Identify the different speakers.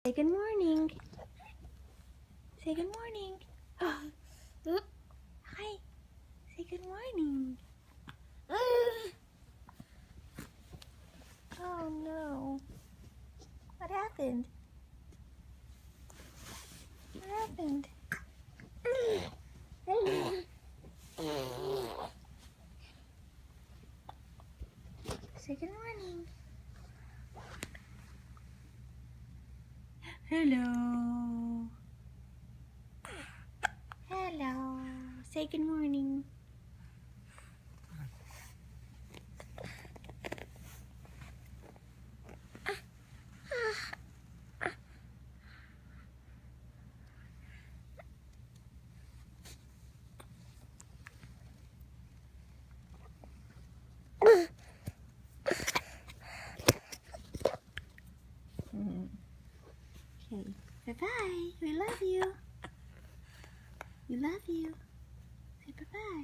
Speaker 1: Say good morning. Say good morning. Hi. Say good morning. Oh no. What happened? What happened? Say good morning. Hello. Hello. Say good morning. Okay. Bye-bye. We love you. We love you. Say bye-bye.